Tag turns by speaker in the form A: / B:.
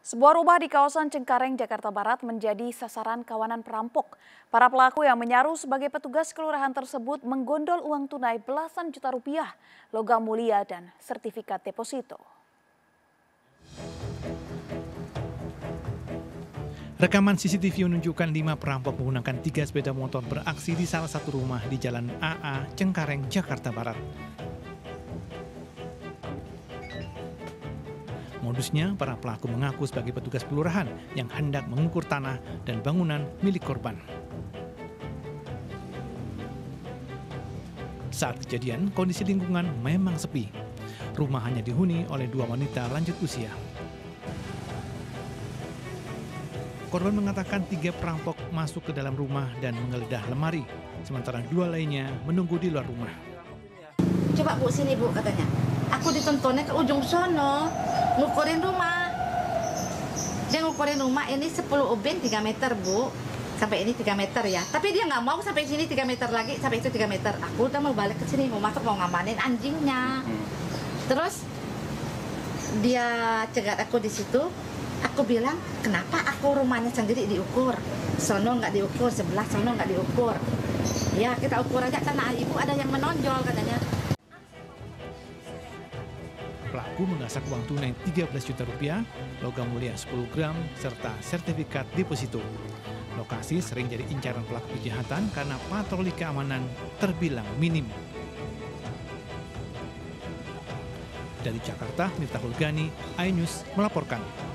A: Sebuah rumah di kawasan Cengkareng, Jakarta Barat menjadi sasaran kawanan perampok. Para pelaku yang menyaru sebagai petugas kelurahan tersebut menggondol uang tunai belasan juta rupiah, logam mulia, dan sertifikat deposito.
B: Rekaman CCTV menunjukkan 5 perampok menggunakan 3 sepeda motor beraksi di salah satu rumah di Jalan AA, Cengkareng, Jakarta Barat. Modusnya, para pelaku mengaku sebagai petugas kelurahan yang hendak mengukur tanah dan bangunan milik korban. Saat kejadian, kondisi lingkungan memang sepi. Rumah hanya dihuni oleh 2 wanita lanjut usia. Korban mengatakan 3 perampok masuk ke dalam rumah dan menggeledah lemari, sementara 2 lainnya menunggu di luar rumah.
C: Coba Bu, sini Bu, katanya. Aku ditontonnya ke ujung sono, ngukurin rumah. Dia ngukurin rumah ini 10 ubin 3 meter Bu, sampai ini 3 meter ya. Tapi dia nggak mau sampai sini 3 meter lagi, sampai itu 3 meter. Aku udah mau balik ke sini, mau masuk, mau ngamanin anjingnya. Terus dia cegat aku di situ. Aku bilang, kenapa aku rumahnya sendiri diukur? Sono nggak diukur, sebelah sono nggak diukur. Ya kita ukur aja karena ibu ada yang menonjol katanya.
B: Pelaku menggasak uang tunai 13 juta rupiah, logam mulia 10 gram, serta sertifikat deposito. Lokasi sering jadi incaran pelaku kejahatan karena patroli keamanan terbilang minim. Dari Jakarta, Miftahul Gani, iNews melaporkan.